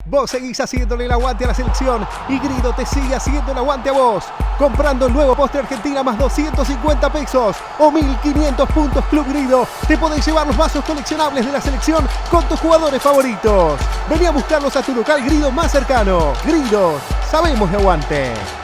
Vos seguís haciéndole el aguante a la selección y Grido te sigue haciendo el aguante a vos. Comprando el nuevo postre Argentina más 250 pesos o 1500 puntos Club Grido, te podés llevar los vasos coleccionables de la selección con tus jugadores favoritos. Vení a buscarlos a tu local Grido más cercano. Grido, sabemos de aguante.